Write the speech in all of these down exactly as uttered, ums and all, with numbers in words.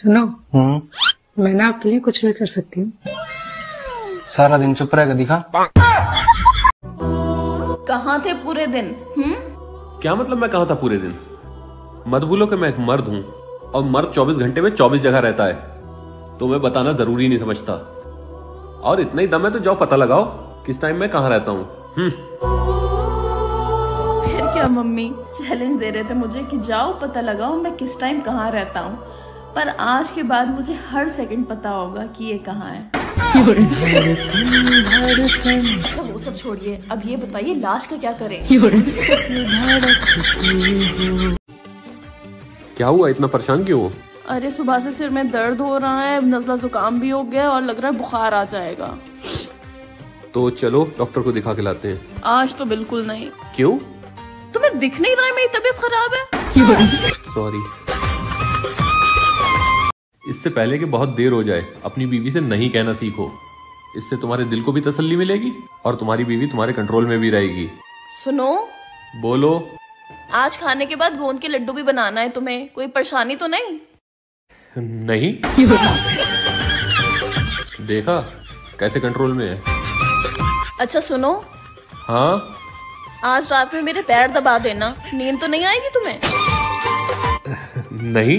सुनो, हम्म मैं ना आपके लिए कुछ भी कर सकती हूँ। सारा दिन चुप रहेगा दिखा। कहाँ थे पूरे दिन? हम्म क्या मतलब मैं कहाँ था पूरे दिन? मत भूलो कि मैं एक मर्द हूँ और मर्द चौबीस घंटे में चौबीस जगह रहता है, तो मैं बताना जरूरी नहीं समझता। और इतना ही दम है तो जाओ पता लगाओ किस टाइम मैं कहाँ रहता हूँ। हम्म फिर क्या मम्मी चैलेंज दे रहे थे मुझे कि जाओ पता लगाओ मैं किस टाइम कहाँ रहता हूँ, पर आज के बाद मुझे हर सेकंड पता होगा कि ये कहाँ है। अच्छा वो सब छोड़िए, अब ये बताइए लाश का क्या करें? क्या हुआ, इतना परेशान क्यों हो? अरे सुबह से सिर में दर्द हो रहा है, नज़ला जुकाम भी हो गया और लग रहा है बुखार आ जाएगा। तो चलो डॉक्टर को दिखा के लाते हैं। आज तो बिल्कुल नहीं। क्यों? तुम्हें दिख नहीं रहा है मेरी तबीयत खराब है? सॉरी। इससे पहले कि बहुत देर हो जाए अपनी बीवी से नहीं कहना सीखो, इससे तुम्हारे दिल को भी तसल्ली मिलेगी और तुम्हारी बीवी तुम्हारे कंट्रोल में भी रहेगी। सुनो, बोलो। आज खाने के बाद गोंद के लड्डू भी बनाना है तुम्हें, कोई परेशानी तो नहीं? नहीं। देखा कैसे कंट्रोल में है। अच्छा सुनो, हाँ आज रात में मेरे पैर दबा देना, नींद तो नहीं आएगी तुम्हें? नहीं।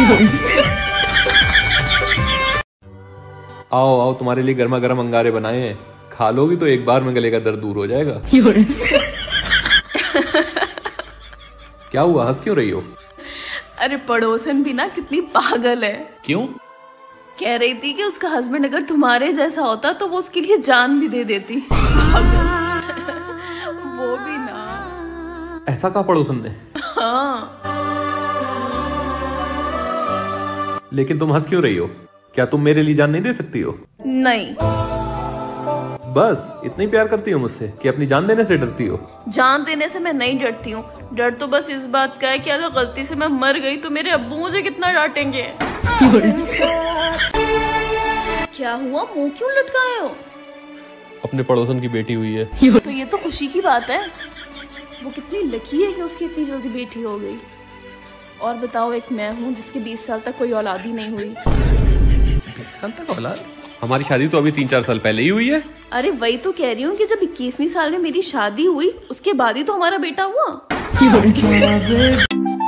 आओ आओ, तुम्हारे लिए गर्मा गर्म अंगारे बनाए हैं, खा लोगी तो एक बार में गले का दर्द दूर हो जाएगा। क्या हुआ, हंस क्यों रही हो? अरे पड़ोसन भी ना कितनी पागल है। क्यों? कह रही थी कि उसका हस्बैंड अगर तुम्हारे जैसा होता तो वो उसके लिए जान भी दे देती। वो भी ना। ऐसा कहा पड़ोसन ने? हाँ। लेकिन तुम हंस क्यों रही हो? क्या तुम मेरे लिए जान नहीं दे सकती हो? नहीं। बस इतना ही प्यार करती हो मुझसे कि अपनी जान देने से डरती हो? जान देने से मैं नहीं डरती हूँ, डर तो बस इस बात का है कि अगर गलती से मैं मर गई तो मेरे अब्बू मुझे कितना डांटेंगे। क्या हुआ, मुंह क्यों लटकाए हो? अपने पड़ोसन की बेटी हुई है। तो ये तो खुशी की बात है। वो कितनी लकी है कि उसकी इतनी जल्दी बेटी हो गई। और बताओ, एक मैं हूँ जिसके बीस साल तक कोई औलाद ही नहीं हुई। बीस साल तक औलाद? हमारी शादी तो अभी तीन चार साल पहले ही हुई है। अरे वही तो कह रही हूँ कि जब इक्कीसवीं साल में मेरी शादी हुई उसके बाद ही तो हमारा बेटा हुआ।